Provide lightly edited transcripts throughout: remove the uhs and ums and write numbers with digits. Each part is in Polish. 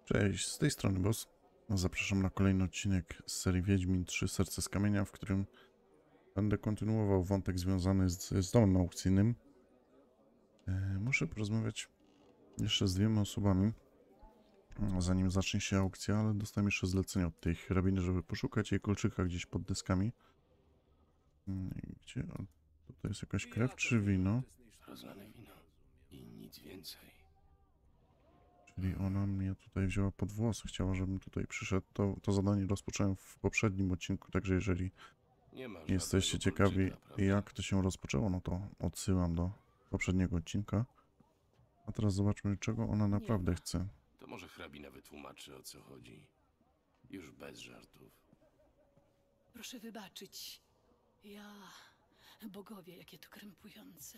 Cześć, z tej strony Boss. Zapraszam na kolejny odcinek z serii Wiedźmin 3 Serce z Kamienia, w którym będę kontynuował wątek związany z domem aukcyjnym. Muszę porozmawiać jeszcze z dwiema osobami, zanim zacznie się aukcja, ale dostałem jeszcze zlecenie od tej hrabiny, żeby poszukać jej kolczyka gdzieś pod deskami. Gdzie? O, tutaj jest jakaś krew czy wino? Rozlane wino i nic więcej. Czyli ona mnie tutaj wzięła pod włosy, chciała, żebym tutaj przyszedł. To zadanie rozpocząłem w poprzednim odcinku, także jeżeli Nie ma jesteście żadnego ciekawi, kolczyka, prawda? jak to się rozpoczęło, no to odsyłam do poprzedniego odcinka. A teraz zobaczmy, czego ona naprawdę chce. To może hrabina wytłumaczy, o co chodzi. Już bez żartów. Proszę wybaczyć. Bogowie, jakie to krępujące.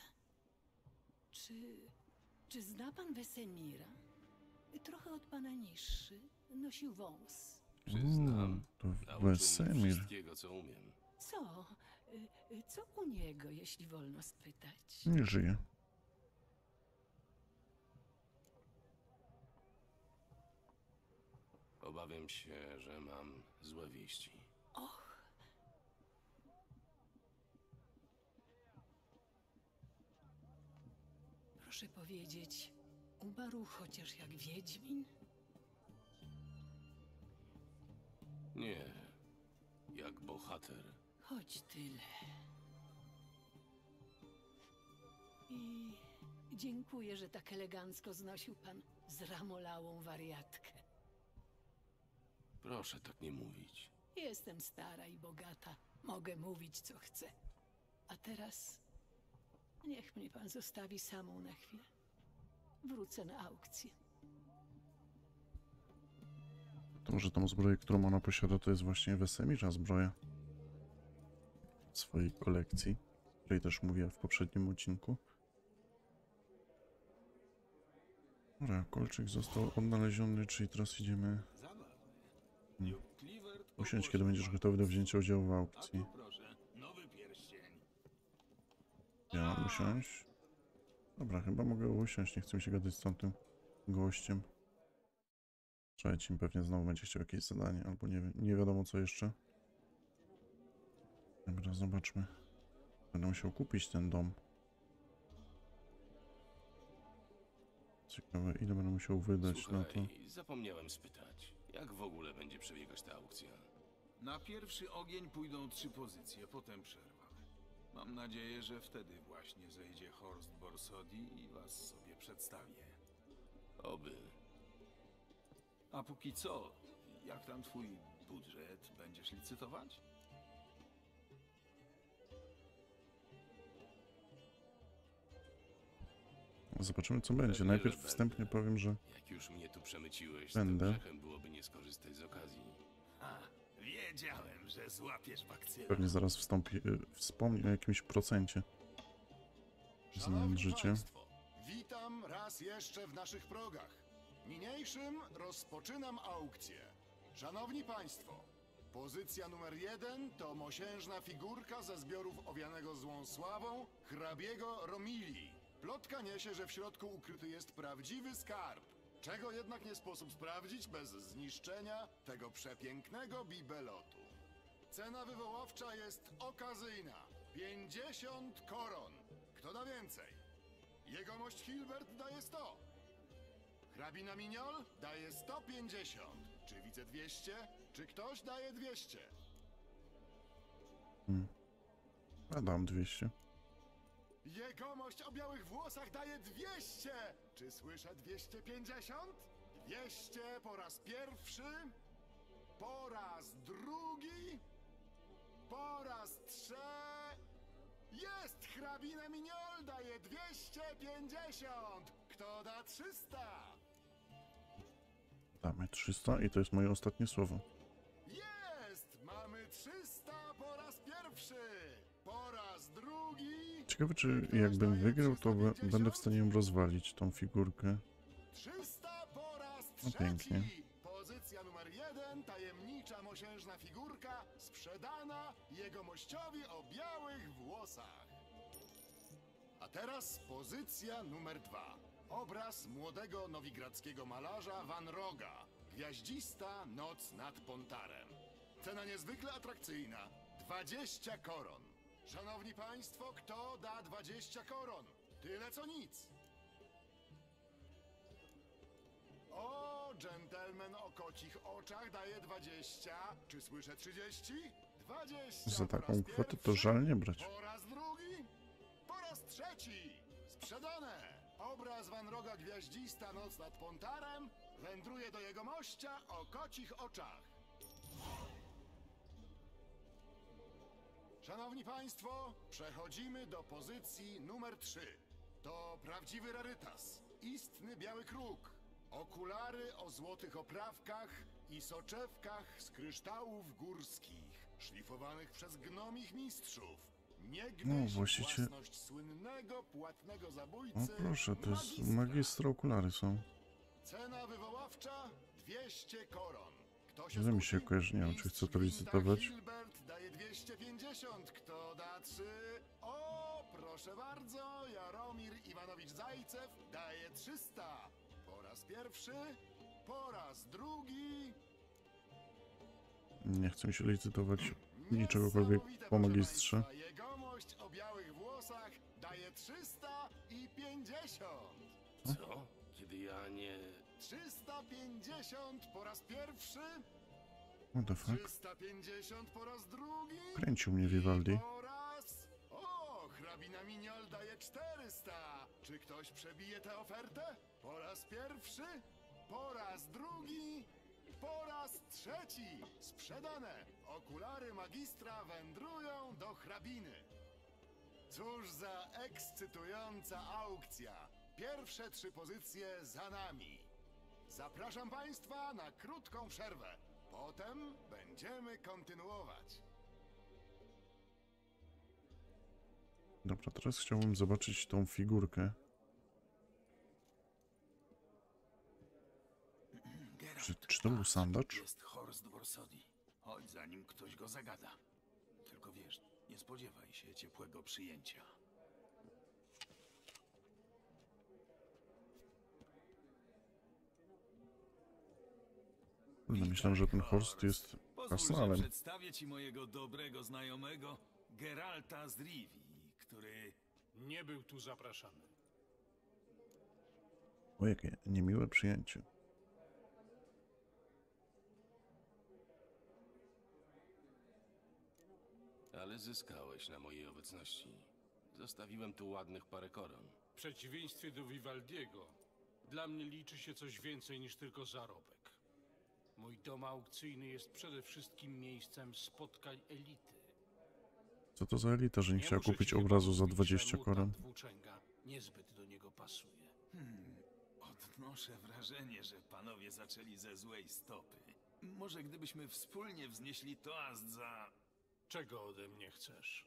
Czy zna pan Wesemira? Trochę od pana niższy. Nosił wąs. Przyznam, To nauczył mnie Wesemir. wszystkiego, co umiem. Co u niego, jeśli wolno spytać? Nie żyje. Obawiam się, że mam złe wieści. Och, proszę powiedzieć, umarł chociaż jak wiedźmin? Nie, jak bohater. Choć tyle. I dziękuję, że tak elegancko znosił pan zramolałą wariatkę. Proszę tak nie mówić. Jestem stara i bogata. Mogę mówić, co chcę. A teraz niech mnie pan zostawi samą na chwilę. Wrócę na aukcję. To może tą zbroję, którą ona posiada, to jest właśnie Wesemirza zbroja swojej kolekcji, o której też mówiłem w poprzednim odcinku. Dobra, kolczyk został odnaleziony, czyli teraz idziemy... Nie. Usiądź, kiedy będziesz gotowy do wzięcia udziału w aukcji. Ja mam usiąść? Dobra, chyba mogę usiąść, nie chcę mi się gadać z tamtym gościem. Trzeci pewnie znowu będzie chciał jakieś zadanie, albo nie wiadomo co jeszcze. Dobra, zobaczmy. Będę musiał kupić ten dom. Ciekawe, ile będę musiał wydać na to. Słuchaj, zapomniałem spytać. Jak w ogóle będzie przebiegać ta aukcja? Na pierwszy ogień pójdą 3 pozycje, potem przerwa. Mam nadzieję, że wtedy właśnie zejdzie Horst Borsodi i was sobie przedstawię. Oby. A póki co, jak tam twój budżet? Będziesz licytować? Zobaczymy co będzie. Pewnie, Najpierw że wstępnie będę. powiem, że Jak już mnie tu przemyciłeś, Będę. to grzechem byłoby nie skorzystać z okazji. Wiedziałem, że złapiesz bakcyla. pewnie zaraz wspomni o jakimś procencie. Szanowni Życie. Państwo, witam raz jeszcze w naszych progach. Niniejszym rozpoczynam aukcję. Szanowni Państwo, pozycja numer 1 to mosiężna figurka ze zbiorów owianego złą sławą hrabiego Romilii. Plotka niesie, że w środku ukryty jest prawdziwy skarb, czego jednak nie sposób sprawdzić bez zniszczenia tego przepięknego bibelotu. Cena wywoławcza jest okazyjna. 50 koron. Kto da więcej? Jegomość Hilbert daje 100. Hrabina Miniol daje 150. Czy widzę 200? Czy ktoś daje 200? Ja dam 200. Jegomość o białych włosach daje 200. Czy słyszę 250? 200 po raz pierwszy. Po raz drugi. Po raz trzeci. Jest! Hrabina Miniol daje 250! Kto da 300? Damy 300 i to jest moje ostatnie słowo. Jest! Mamy 300 po raz pierwszy! Po raz drugi! Ciekawe, czy jakbym wygrał, to będę w stanie ją rozwalić, tą figurkę. 300 po raz No trzeci! pięknie. Pozycja numer 1, tajemnicza mosiężna figurka, sprzedana jegomościowi o białych włosach. A teraz pozycja numer 2. Obraz młodego nowigradzkiego malarza Van Roga. Gwiaździsta noc nad Pontarem. Cena niezwykle atrakcyjna. 20 koron. Szanowni państwo, kto da 20 koron? Tyle co nic. O, dżentelmen o kocich oczach daje 20. Czy słyszę 30? 20. Za po taką raz kwotę to pierwszy, żal nie brać. Po raz drugi. Po raz trzeci. Sprzedane. Obraz Van Roga Gwiaździsta noc nad Pontarem wędruje do jego mościa o kocich oczach. Szanowni Państwo, przechodzimy do pozycji numer 3. To prawdziwy rarytas. Istny biały kruk. Okulary o złotych oprawkach i soczewkach z kryształów górskich, szlifowanych przez gnomich mistrzów. Niegdyś właściwie- własność słynnego, płatnego zabójcy. O proszę, to jest magistra. magistra, okulary są. Cena wywoławcza 200 koron. Kto Że mi się zgódzi? kojarzy, nie wiem, czy chcę to Mistrz licytować. Gwinta Hilbert daje 250. Kto da 3? O, proszę bardzo, Jaromir Iwanowicz Zajcew daje 300. Po raz pierwszy, po raz drugi. Nie chcę mi się licytować niczegokolwiek Niesamowite, po proszę magistrze. państwa. Jegomość o białych włosach daje 350. Co? Kiedy ja nie... 350 po raz pierwszy. What the fuck? 350 po raz drugi. Kręcił mnie I Vivaldi. po raz... O, hrabina Miniol daje 400. Czy ktoś przebije tę ofertę? Po raz pierwszy, po raz drugi, po raz trzeci. Sprzedane. Okulary magistra wędrują do hrabiny. Cóż za ekscytująca aukcja. Pierwsze 3 pozycje za nami. Zapraszam Państwa na krótką przerwę. Potem będziemy kontynuować. Dobra, teraz chciałbym zobaczyć tą figurkę. Czy to był sandacz? Jest Horst Borsodi. Chodź, zanim ktoś go zagada. Tylko wiesz, nie spodziewaj się ciepłego przyjęcia. Myślałem, że ten Horst jest Pozwól, że krasnalem. przedstawię ci mojego dobrego znajomego Geralta z Rivii, który... Nie był tu zapraszany. O, jakie niemiłe przyjęcie. Ale zyskałeś na mojej obecności. Zostawiłem tu ładnych parę koron. W przeciwieństwie do Vivaldiego, dla mnie liczy się coś więcej niż tylko zarobek. Mój dom aukcyjny jest przede wszystkim miejscem spotkań elity. Co to za elita, że nie chciała muszę kupić ci chyba obrazu za mówić, 20 że koron? mutant włóczęga niezbyt do niego pasuje. Odnoszę wrażenie, że panowie zaczęli ze złej stopy. Może gdybyśmy wspólnie wznieśli toast za... Czego ode mnie chcesz?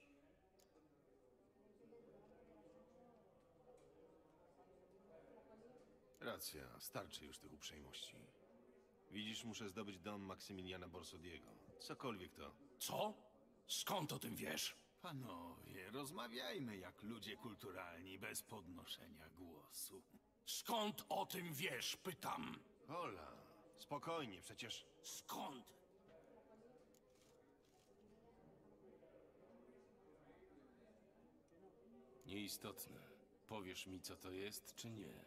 Racja, starczy już tych uprzejmości. Widzisz, muszę zdobyć dom Maksymiliana Borsodiego. Cokolwiek to. Co? Skąd o tym wiesz? Panowie, rozmawiajmy jak ludzie kulturalni, bez podnoszenia głosu. Skąd o tym wiesz, pytam. Hola, spokojnie, przecież... Skąd? Nieistotne. Powiesz mi, co to jest, czy nie?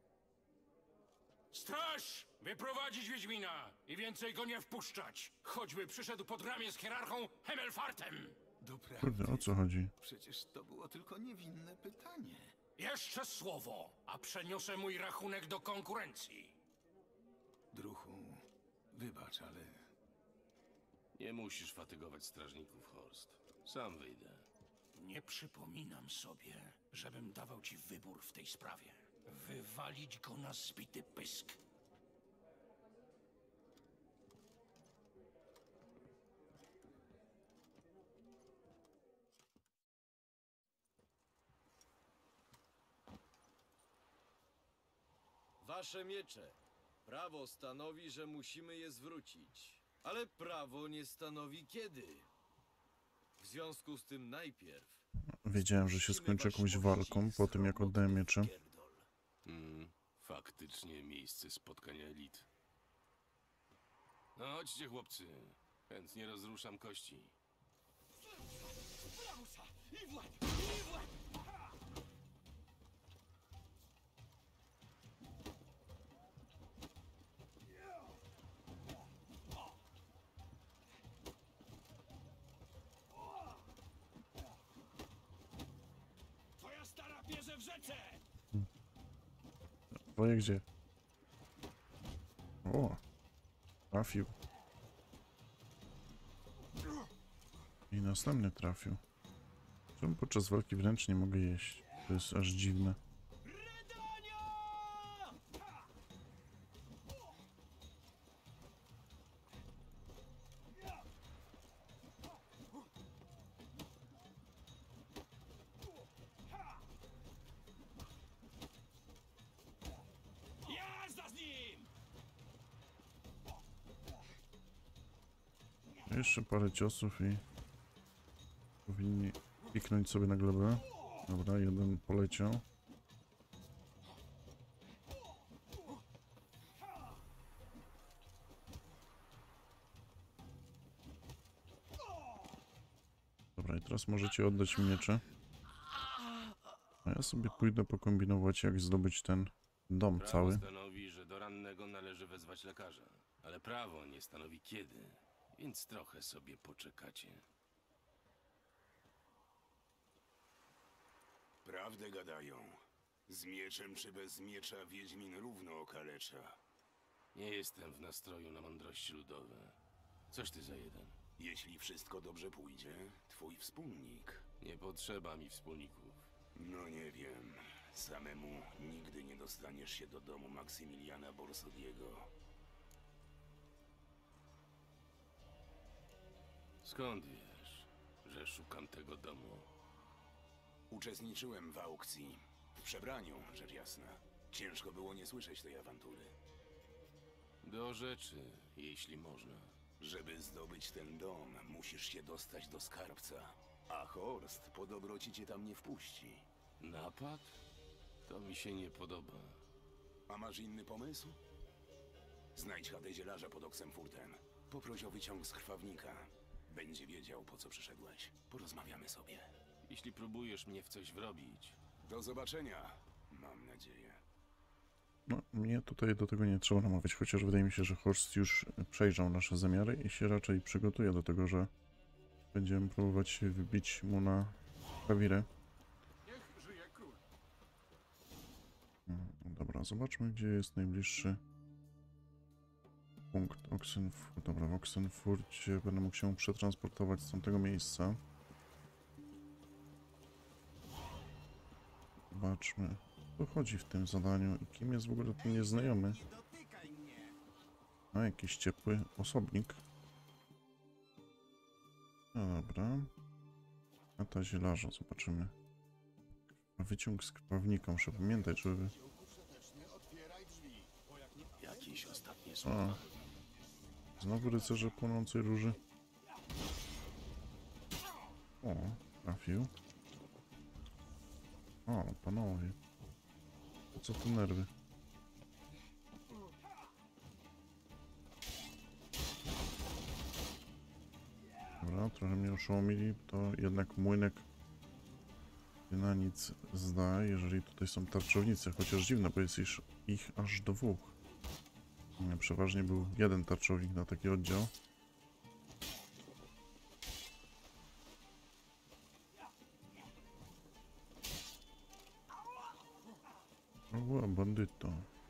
Straż! Wyprowadzić Wiedźmina i więcej go nie wpuszczać! Choćby przyszedł pod ramię z hierarchą Hemelfartem! Doprawdy, Kurde, o co chodzi? przecież to było tylko niewinne pytanie. Jeszcze słowo, a przeniosę mój rachunek do konkurencji. Druhu, wybacz, ale Nie musisz fatygować strażników, Horst. Sam wyjdę. Nie przypominam sobie, żebym dawał ci wybór w tej sprawie. Wywalić go na zbity pysk. Wasze miecze. Prawo stanowi, że musimy je zwrócić. Ale prawo nie stanowi kiedy. W związku z tym najpierw... Wiedziałem, że się skończy jakąś walką po tym, jak oddałem miecze. Faktycznie miejsce spotkania elit. No chodźcie, chłopcy. Chętnie rozruszam kości. Twoja stara bierze w rzece! Twoje gdzie? O! Trafił. I następny trafił. Czemu podczas walki wręcz nie mogę jeść? To jest aż dziwne. Jazda z nim! Jeszcze parę ciosów i powinni piknąć sobie na glebę. Dobra, jeden poleciał. Dobra, i teraz możecie oddać mi miecze. A ja sobie pójdę pokombinować, jak zdobyć ten dom Prawo cały. stanowi, że do rannego należy wezwać lekarza. Ale prawo nie stanowi kiedy, więc trochę sobie poczekacie. Prawdę gadają. Z mieczem czy bez miecza Wiedźmin równo okalecza. Nie jestem w nastroju na mądrości ludowe. Coś ty za jeden. Jeśli wszystko dobrze pójdzie, twój wspólnik. Nie potrzeba mi wspólników. No nie wiem. Samemu nigdy nie dostaniesz się do domu Maksymiliana Borsodiego. Skąd wiesz, że szukam tego domu? Uczestniczyłem w aukcji. W przebraniu, rzecz jasna. Ciężko było nie słyszeć tej awantury. Do rzeczy, jeśli można. Żeby zdobyć ten dom, musisz się dostać do skarbca. A Horst po dobroci cię tam nie wpuści. Napad? To mi się nie podoba. A masz inny pomysł? Znajdź chatę zielarza pod Oxenfurtem. Poproś o wyciąg z krwawnika. Będzie wiedział, po co przyszedłeś. Porozmawiamy sobie. Jeśli próbujesz mnie w coś wrobić, Do zobaczenia, mam nadzieję. No, mnie tutaj do tego nie trzeba namawiać, chociaż wydaje mi się, że Horst już przejrzał nasze zamiary i się raczej przygotuje do tego, że będziemy próbować się wybić mu na klawirę. Niech żyje król. Dobra, zobaczmy, gdzie jest najbliższy punkt Oxenfurt. Dobra, w Oxenfurcie będę mógł się przetransportować z tamtego miejsca. Zobaczmy, co chodzi w tym zadaniu i kim jest w ogóle ten nieznajomy. A, jakiś ciepły osobnik. No dobra. A ta zielarza, zobaczymy. A wyciąg z krwawnika, muszę pamiętać, żeby... jakieś ostatnie A, słowa. znowu rycerze płonącej róży. O, trafił. O, panowie. Po co tu nerwy? Dobra, trochę mnie oszołomili, to jednak młynek się na nic zda, jeżeli tutaj są tarczownicy, chociaż dziwne, bo jest ich aż dwóch. Przeważnie był jeden tarczownik na taki oddział. O, bandyto.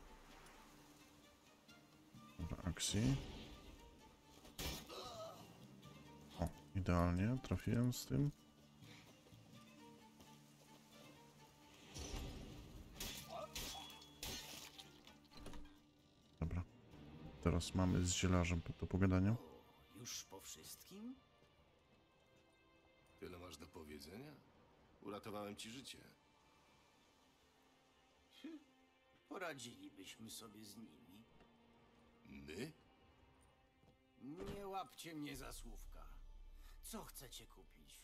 Dobra, akcji. O, idealnie, trafiłem z tym. Dobra. Teraz mamy z zielarzem do pogadania. Już po wszystkim? Tyle masz do powiedzenia? Uratowałem ci życie. Poradzilibyśmy sobie z nimi. My? Nie łapcie mnie za słówka. Co chcecie kupić?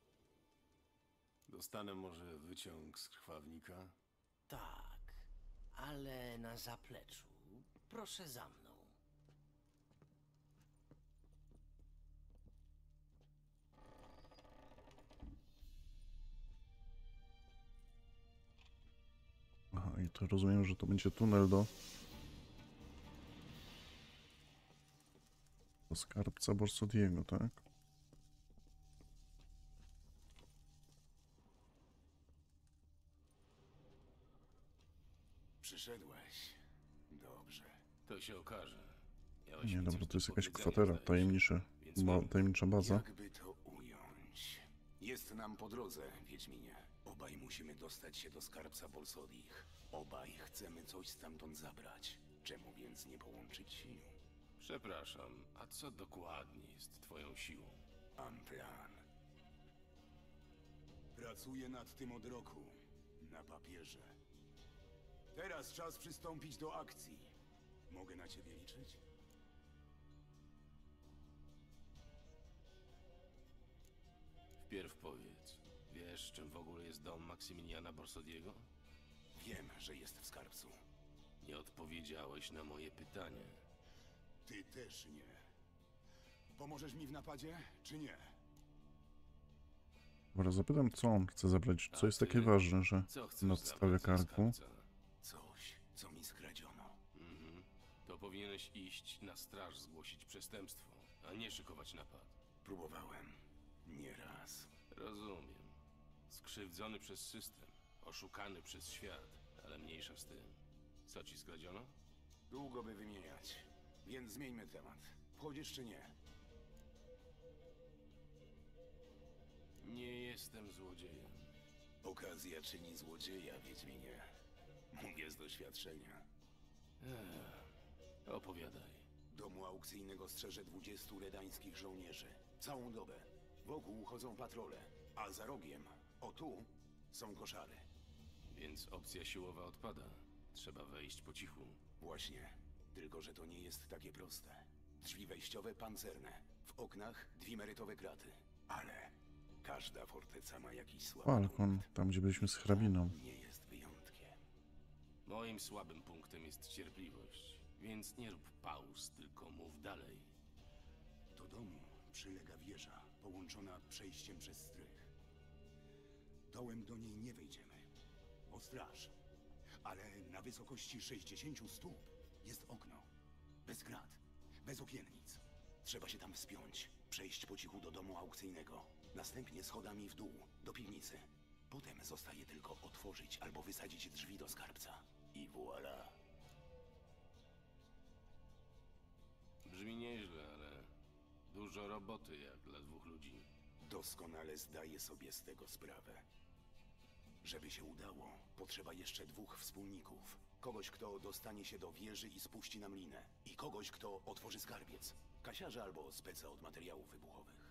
Dostanę może wyciąg z krwawnika? Tak, ale na zapleczu. Proszę za mną. Aha, i to rozumiem, że to będzie tunel do skarbca Borsodiego, tak? Przyszedłeś. Dobrze. To się okaże. Miałeś Nie, mi dobra, coś to do jest jakaś powiedzenia, kwatera, zdaje się. Więc mów. tajemnicza baza. Jakby to ująć? Jest nam po drodze, Wiedźminie. Obaj musimy dostać się do skarbca Borsodich. Obaj chcemy coś stamtąd zabrać. Czemu więc nie połączyć sił? Przepraszam, a co dokładnie jest twoją siłą? Mam plan. Pracuję nad tym od roku. Na papierze. Teraz czas przystąpić do akcji. Mogę na ciebie liczyć? Wpierw powiedz, wiesz, czym w ogóle jest dom Maksymiliana Borsodiego? Wiem, że jest w skarbcu. Nie odpowiedziałeś na moje pytanie. Ty też nie. Pomożesz mi w napadzie, czy nie? Dobra, zapytam, co on chce zabrać. Co A jest ty? takie ważne, że Co chcesz nadstawia zabrać ze karku? skarbca? Coś, co mi skradziono. To powinieneś iść na straż zgłosić przestępstwo, a nie szykować napad. Próbowałem. Nieraz. Rozumiem. Skrzywdzony przez system, oszukany przez świat, ale mniejsza z tym. Co ci skradziono? Długo by wymieniać. Więc zmieńmy temat. Wchodzisz czy nie? Nie jestem złodziejem. Okazja czyni złodzieja, Wiedźminie. Mówię z doświadczenia. Opowiadaj. Domu aukcyjnego strzeże 20 redańskich żołnierzy. Całą dobę. Wokół chodzą patrole, a za rogiem, o tu, są koszary. Więc opcja siłowa odpada. Trzeba wejść po cichu. Właśnie. Tylko że to nie jest takie proste. Drzwi wejściowe pancerne. W oknach dwimerytowe kraty. Ale każda forteca ma jakiś słaby Balkon, punkt. tam gdzie byliśmy z hrabiną. Nie jest wyjątkiem. Moim słabym punktem jest cierpliwość, więc nie rób pauz, tylko mów dalej. Do domu przylega wieża, połączona przejściem przez strych. Dołem do niej nie wejdziemy. O straż. Ale na wysokości 60 stóp jest okno. Bez krat, bez okiennic. Trzeba się tam wspiąć, przejść po cichu do domu aukcyjnego. Następnie schodami w dół, do piwnicy. Potem zostaje tylko otworzyć albo wysadzić drzwi do skarbca. I voilà. Brzmi nieźle, ale dużo roboty jak dla dwóch ludzi. Doskonale zdaję sobie z tego sprawę. Żeby się udało, potrzeba jeszcze 2 wspólników. Kogoś, kto dostanie się do wieży i spuści nam linę. I kogoś, kto otworzy skarbiec. Kasiarza albo speca od materiałów wybuchowych.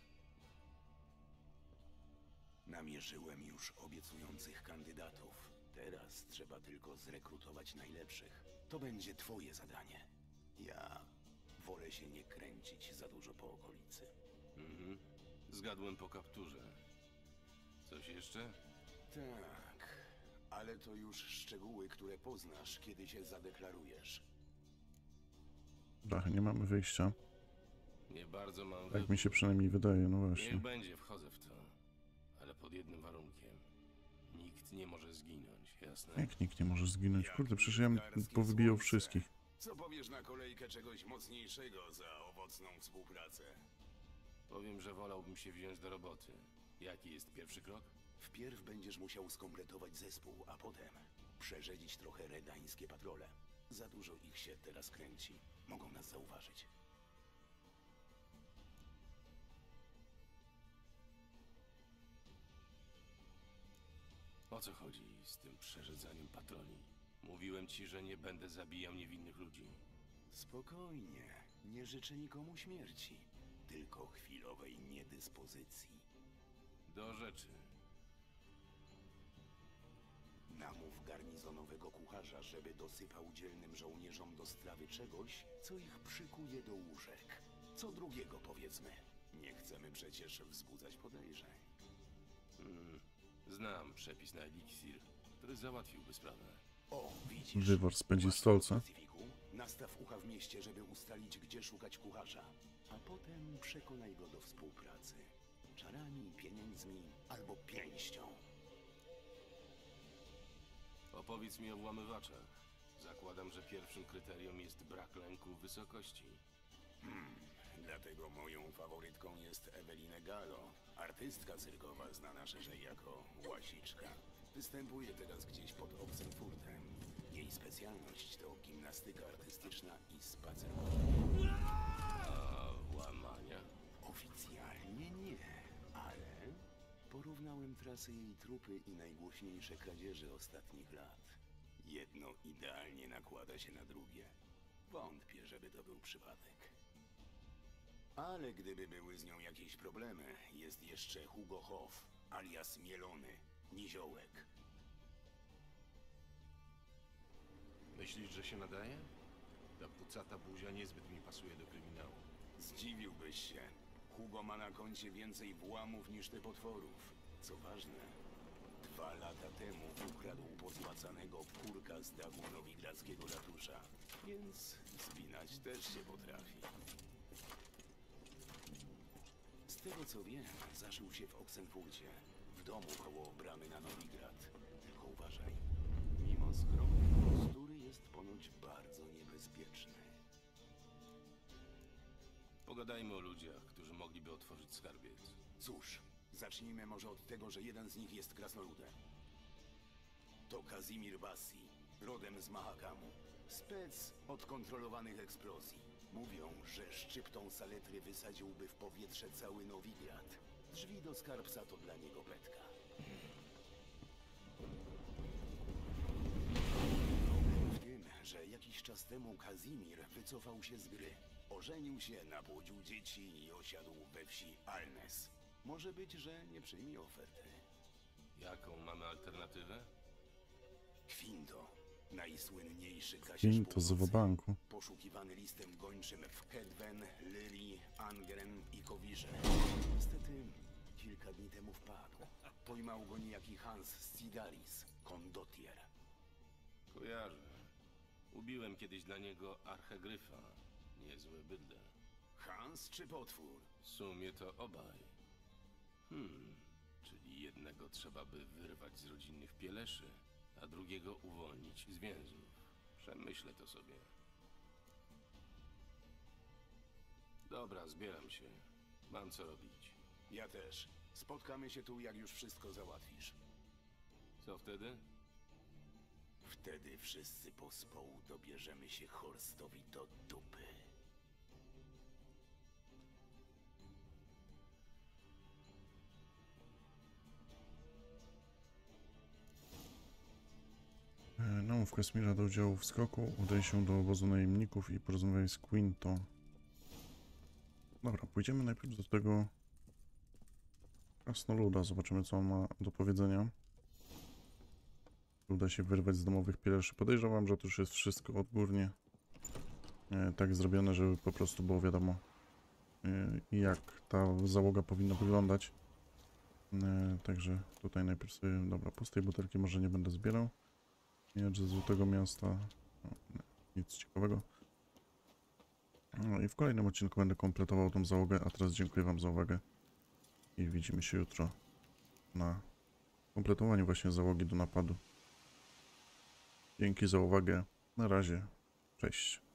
Namierzyłem już obiecujących kandydatów. Teraz trzeba tylko zrekrutować najlepszych. To będzie twoje zadanie. Ja wolę się nie kręcić za dużo po okolicy. Zgadłem po kapturze. Coś jeszcze? Tak, ale to już szczegóły, które poznasz, kiedy się zadeklarujesz. Dobra, nie mamy wyjścia. Nie bardzo mam Tak wybór. mi się przynajmniej wydaje, no właśnie. Niech będzie, wchodzę w to. Ale pod jednym warunkiem. Nikt nie może zginąć, jasne? Jak nikt nie może zginąć? Kurde, przecież ja bym powybijał wszystkich. Co powiesz na kolejkę czegoś mocniejszego za owocną współpracę? Powiem, że wolałbym się wziąć do roboty. Jaki jest pierwszy krok? Wpierw będziesz musiał skompletować zespół, a potem przerzedzić trochę redańskie patrole. Za dużo ich się teraz kręci. Mogą nas zauważyć. O co chodzi z tym przerzedzaniem patroli? Mówiłem ci, że nie będę zabijał niewinnych ludzi. Spokojnie. Nie życzę nikomu śmierci. Tylko chwilowej niedyspozycji. Do rzeczy. Namów garnizonowego kucharza, żeby dosypał dzielnym żołnierzom do strawy czegoś, co ich przykuje do łóżek. Co drugiego, powiedzmy. Nie chcemy przecież wzbudzać podejrzeń. Znam przepis na eliksir, który załatwiłby sprawę. O, widzisz. Wywar spędzi Masz stolce. w Pacyfiku? Nastaw ucha w mieście, żeby ustalić, gdzie szukać kucharza. A potem przekonaj go do współpracy. Czarami, pieniędzmi albo pięścią. Opowiedz mi o włamywaczach. Zakładam, że pierwszym kryterium jest brak lęku wysokości. Dlatego moją faworytką jest Ewelina Gallo, artystka cyrkowa znana szerzej jako Łasiczka. Występuje teraz gdzieś pod Oxenfurtem. Jej specjalność to gimnastyka artystyczna i spacerowanie. A włamania? Oficjalnie nie, ale porównałem trasy jej trupy i najgłośniejsze kradzieże ostatnich lat. Jedno idealnie nakłada się na drugie. Wątpię, żeby to był przypadek. Ale gdyby były z nią jakieś problemy, jest jeszcze Hugo Hoff, alias Mielony, Niziołek. Myślisz, że się nadaje? Ta pucata buzia niezbyt mi pasuje do kryminału. Zdziwiłbyś się. Hugo ma na koncie więcej włamów niż ty potworów. Co ważne, 2 lata temu ukradł pozłacanego kurka z dachu nowigradzkiego ratusza. Więc spinać też się potrafi. Z tego co wiem, zaszył się w Oxenfurcie, w domu koło bramy na Nowigrad. Tylko uważaj, mimo skromnej postury jest ponoć bardzo niebezpieczny. Pogadajmy o ludziach, którzy mogliby otworzyć skarbiec. Cóż, zacznijmy może od tego, że jeden z nich jest krasnoludem. To Kazimir Bassi, rodem z Mahakamu. Spec od kontrolowanych eksplozji. Mówią, że szczyptą saletry wysadziłby w powietrze cały Nowigrad. Drzwi do skarbca to dla niego betka. Problem w tym, że jakiś czas temu Kazimir wycofał się z gry. Ożenił się, napłodził dzieci i osiadł we wsi Alnes. Może być, że nie przyjmie oferty. Jaką mamy alternatywę? Kwinto, najsłynniejszy kasierz Kwinto z północy. Wobanku. Poszukiwany listem gończym w Kedwen, Lyrii, Angren i Kowirze. Niestety, kilka dni temu wpadł. Pojmał go niejaki Hans Sidaris, kondottier. Kojarzę. Ubiłem kiedyś dla niego archegryfa. Niezłe bydle. Hans czy potwór? W sumie to obaj. Czyli jednego trzeba by wyrwać z rodzinnych pieleszy, a drugiego uwolnić z więzów. Przemyślę to sobie. Dobra, zbieram się. Mam co robić. Ja też. Spotkamy się tu, jak już wszystko załatwisz. Co wtedy? Wtedy wszyscy pospołu dobierzemy się Horstowi do dupy. Namów Kasmira do udziału w skoku, udaj się do obozu najemników i porozmawiaj z Quinto. Dobra, pójdziemy najpierw do tego krasnoluda, zobaczymy co on ma do powiedzenia. Uda się wyrwać z domowych pieleszy. Podejrzewam, że to już jest wszystko odgórnie tak zrobione, żeby po prostu było wiadomo jak ta załoga powinna wyglądać. Także tutaj najpierw sobie, dobra, pustej butelki może nie będę zbierał. Miecz ze Złotego Miasta. No, nic ciekawego. No i w kolejnym odcinku będę kompletował tą załogę, a teraz dziękuję wam za uwagę. I widzimy się jutro na kompletowaniu właśnie załogi do napadu. Dzięki za uwagę. Na razie. Cześć.